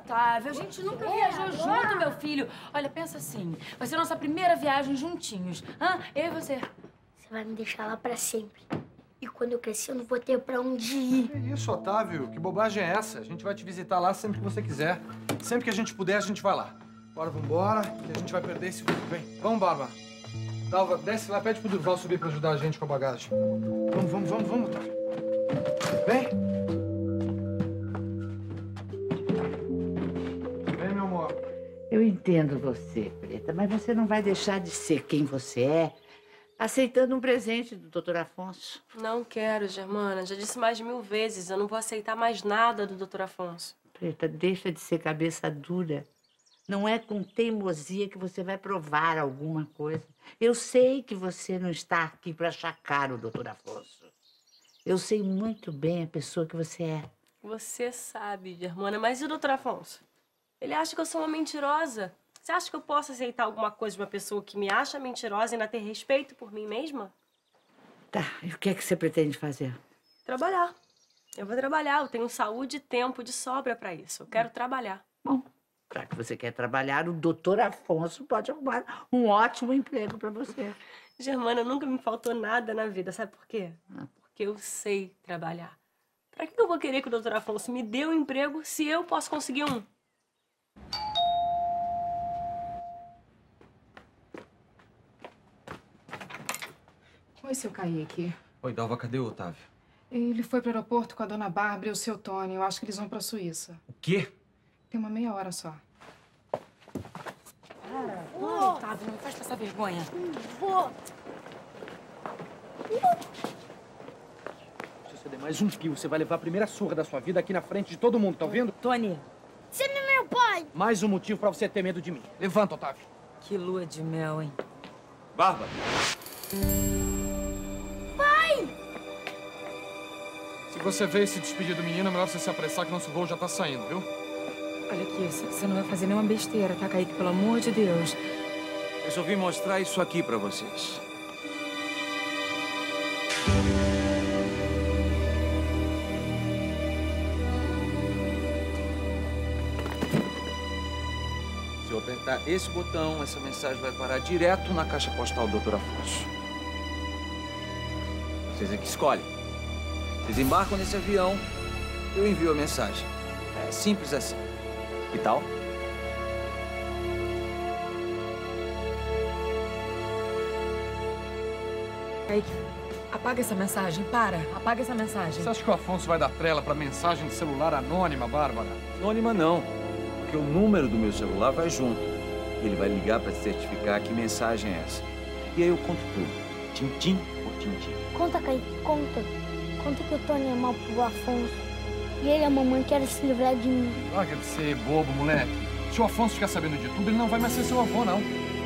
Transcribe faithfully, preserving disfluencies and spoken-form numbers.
Otávio. A gente nunca viajou junto, meu filho. Olha, pensa assim. Vai ser a nossa primeira viagem juntinhos. Hã? Eu e você. Você vai me deixar lá pra sempre. E quando eu crescer, eu não vou ter pra onde ir. Que isso, Otávio? Que bobagem é essa? A gente vai te visitar lá sempre que você quiser. Sempre que a gente puder, a gente vai lá. Bora, vambora, que a gente vai perder esse voo. Vem. Vamos, Bárbara. Dalva, desce lá, pede pro Durval subir pra ajudar a gente com a bagagem. Vamos, vamos, vamos, vamos, Otávio. Vem. Vem, meu amor. Eu entendo você, Preta, mas você não vai deixar de ser quem você é aceitando um presente do doutor Afonso. Não quero, Germana. Já disse mais de mil vezes. Eu não vou aceitar mais nada do doutor Afonso. Preta, deixa de ser cabeça dura. Não é com teimosia que você vai provar alguma coisa. Eu sei que você não está aqui para achacar o doutor Afonso. Eu sei muito bem a pessoa que você é. Você sabe, Germana. Mas e o doutor Afonso? Ele acha que eu sou uma mentirosa. Você acha que eu posso aceitar alguma coisa de uma pessoa que me acha mentirosa e ainda ter respeito por mim mesma? Tá, e o que é que você pretende fazer? Trabalhar. Eu vou trabalhar. Eu tenho saúde e tempo de sobra para isso. Eu quero trabalhar. Bom, já que você quer trabalhar, o doutor Afonso pode arrumar um ótimo emprego para você. Germana, nunca me faltou nada na vida. Sabe por quê? Ah. Porque eu sei trabalhar. Pra que eu vou querer que o doutor Afonso me dê um emprego se eu posso conseguir um? Oi, seu Kaique. Oi, Dalva, cadê o Otávio? Ele foi pro aeroporto com a dona Bárbara e o seu Tony. Eu acho que eles vão pra Suíça. O quê? Tem uma meia hora só. Ai, Otávio, não me faz passar vergonha. Vou. Se você der mais um pio, você vai levar a primeira surra da sua vida aqui na frente de todo mundo, tá ouvindo? Tony, Você não é meu pai. Mais um motivo pra você ter medo de mim. Levanta, Otávio. que lua de mel, hein? Bárbara. Se você veio se despedir do menino, é melhor você se apressar que nosso voo já tá saindo, viu? Olha aqui, você não vai fazer nenhuma besteira, tá, Kaique? Pelo amor de Deus. Resolvi mostrar isso aqui pra vocês. Se eu apertar esse botão, essa mensagem vai parar direto na caixa postal do doutor Afonso. Vocês é que escolhem. Vocês embarcam nesse avião, eu envio a mensagem. É simples assim. Que tal? Kaique, apaga essa mensagem, para. Apaga essa mensagem. Você acha que o Afonso vai dar trela pra mensagem de celular anônima, Bárbara? Anônima não, porque o número do meu celular vai junto. Ele vai ligar para certificar que mensagem é essa. E aí eu conto tudo, tintim por tintim. Conta, Kaique, conta. Conta que o Tony é mal pro Afonso. E ele e a mamãe querem se livrar de mim. Larga de ser bobo, moleque. Se o Afonso ficar sabendo de tudo, ele não vai mais ser seu avô, não.